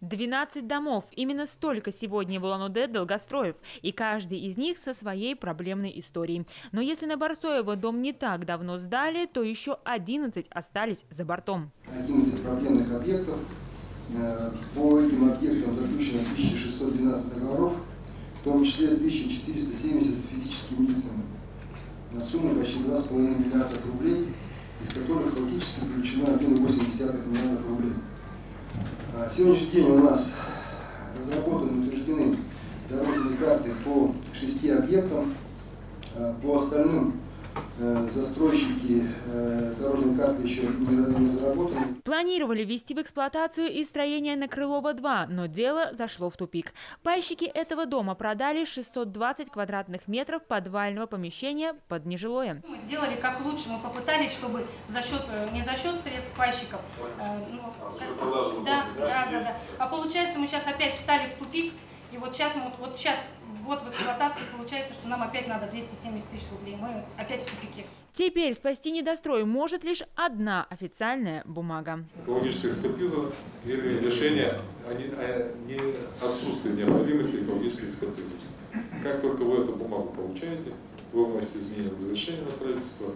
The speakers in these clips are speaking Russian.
12 домов. Именно столько сегодня в Улан-Удэ долгостроев. И каждый из них со своей проблемной историей. Но если на Барсоева дом не так давно сдали, то еще 11 остались за бортом. 11 проблемных объектов. По этим объектам заключено 1612 договоров, в том числе 1470 с физическими лицами. На сумму почти 2,5 миллиардов рублей, из которых фактически привлечено 1,8 миллиардов рублей. На сегодняшний день у нас разработаны и утверждены дорожные карты по 6 объектам. По остальным застройщики дорожные карты еще не разработаны. Планировали ввести в эксплуатацию и строение на Крылова-2, но дело зашло в тупик. Пайщики этого дома продали 620 квадратных метров подвального помещения под нежилое. Мы сделали как лучше, мы попытались, чтобы не за счет средств пайщиков. Да. А получается, мы сейчас опять встали в тупик, и вот сейчас в эксплуатации получается, что нам опять надо 270 тысяч рублей. Мы опять в тупике. Теперь спасти недострой может лишь одна официальная бумага. Экологическая экспертиза или решение о отсутствии необходимости экологической экспертизы. Как только вы эту бумагу получаете, вы вносите изменения в разрешение на строительство,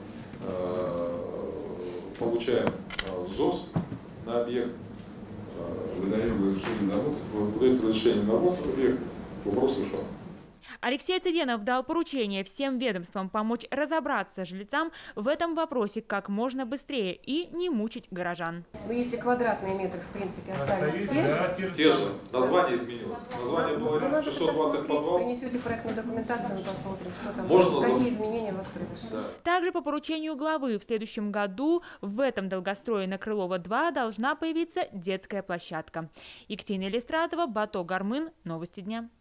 получаем ЗОС на объект, выдаем разрешение на работу, выдаете разрешение на работу объекта, вопрос решен. Алексей Цыденов дал поручение всем ведомствам помочь разобраться жильцам в этом вопросе как можно быстрее и не мучить горожан. Но если квадратные метры, в принципе, остались те же. Название изменилось. Название было 620 подвал. Принесете проектную документацию, мы посмотрим, что там, какие изменения у вас произошли. Да. Также по поручению главы в следующем году в этом долгострое на Крылова-2 должна появиться детская площадка. Екатерина Елистратова, Бато Гармын. Новости дня.